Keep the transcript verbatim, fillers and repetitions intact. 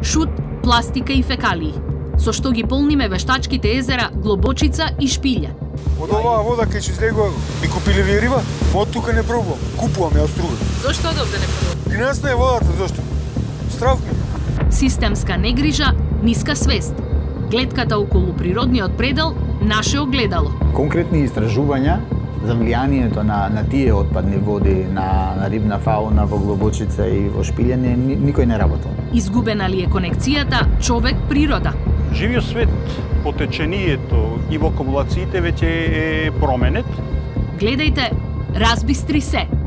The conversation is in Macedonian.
шут, пластика и фекалии, со што ги полниме вештачките езера Глобочица и Шпилја. Од оваа вода кај што излегува ми купили вие риба, од тука не пробувам, купувам ја струга. Зошто од овде не пробувам? Гнесна е водата, зошто? Страв ми. Системска негрижа, ниска свест. Гледката околу природниот предел, наше огледало. Конкретни истражувања за влијанието на, на тие отпадни води, на, на рибна фауна во Глобочица и во Шпилја, ни, никој не работел. Изгубена ли е конекцијата човек-природа? Живиот свет по течението и во акумулациите веќе е променет. Гледајте, разбистри се.